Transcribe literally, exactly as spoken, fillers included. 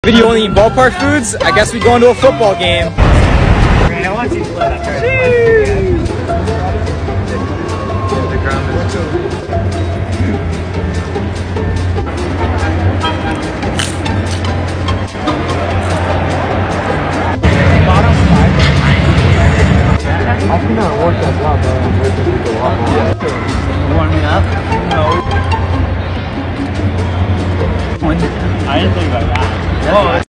If you only eat ballpark foods, I guess we go into a football game. I want you to let up. The ground is I think I worked that job, but I'm waiting to go up. Warming up? No. I didn't think about that. Oh,